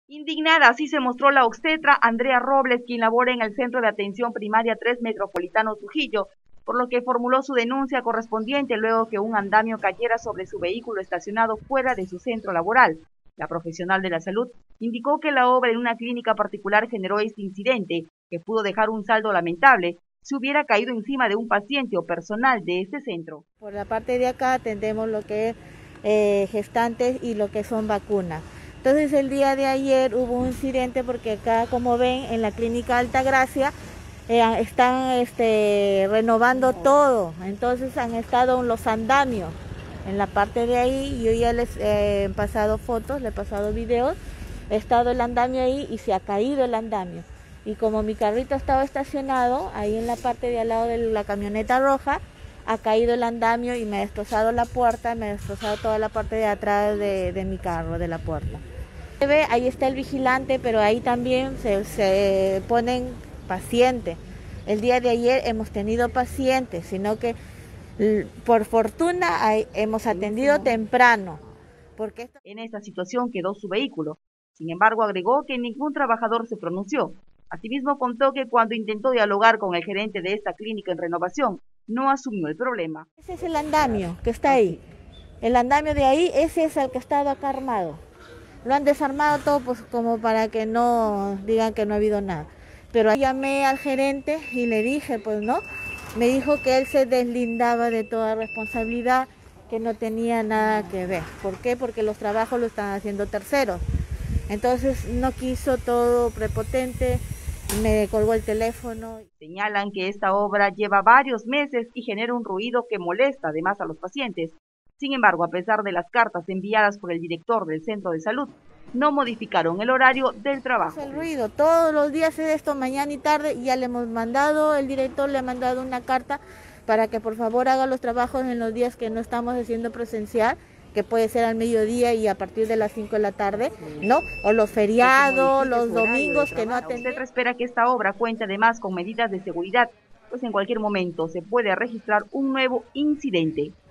Indignada, así se mostró la obstetra Andrea Robles, quien labora en el Centro de Atención Primaria 3 Metropolitano Trujillo, por lo que formuló su denuncia correspondiente luego que un andamio cayera sobre su vehículo estacionado fuera de su centro laboral. La profesional de la salud indicó que la obra en una clínica particular generó este incidente, que pudo dejar un saldo lamentable si hubiera caído encima de un paciente o personal de este centro. Por la parte de acá atendemos lo que es gestantes y lo que son vacunas. Entonces el día de ayer hubo un incidente porque acá, como ven, en la clínica Altagracia están renovando todo. Entonces han estado los andamios en la parte de ahí. Yo ya les he pasado fotos, les he pasado videos. He estado el andamio ahí y se ha caído el andamio. Y como mi carrito estaba estacionado ahí en la parte de al lado de la camioneta roja, ha caído el andamio y me ha destrozado la puerta, me ha destrozado toda la parte de atrás de mi carro, de la puerta. Ahí está el vigilante, pero ahí también se ponen pacientes. El día de ayer hemos tenido pacientes, sino que por fortuna hemos atendido temprano. Porque en esta situación quedó su vehículo. Sin embargo, agregó que ningún trabajador se pronunció. Asimismo, contó que cuando intentó dialogar con el gerente de esta clínica en renovación, no asumió el problema. Ese es el andamio que está ahí. El andamio de ahí, ese es el que estaba acá armado. Lo han desarmado todo pues, como para que no digan que no ha habido nada. Pero llamé al gerente y le dije, pues no, me dijo que él se deslindaba de toda responsabilidad, que no tenía nada que ver. ¿Por qué? Porque los trabajos lo están haciendo terceros. Entonces no quiso, todo prepotente, me colgó el teléfono. Señalan que esta obra lleva varios meses y genera un ruido que molesta además a los pacientes. Sin embargo, a pesar de las cartas enviadas por el director del centro de salud, no modificaron el horario del trabajo. El ruido, todos los días es esto, mañana y tarde, y ya le hemos mandado, el director le ha mandado una carta para que por favor haga los trabajos en los días que no estamos haciendo presencial, que puede ser al mediodía y a partir de las 5 de la tarde, ¿no? O los feriados, los domingos que no atendemos. Usted espera que esta obra cuente además con medidas de seguridad, pues en cualquier momento se puede registrar un nuevo incidente.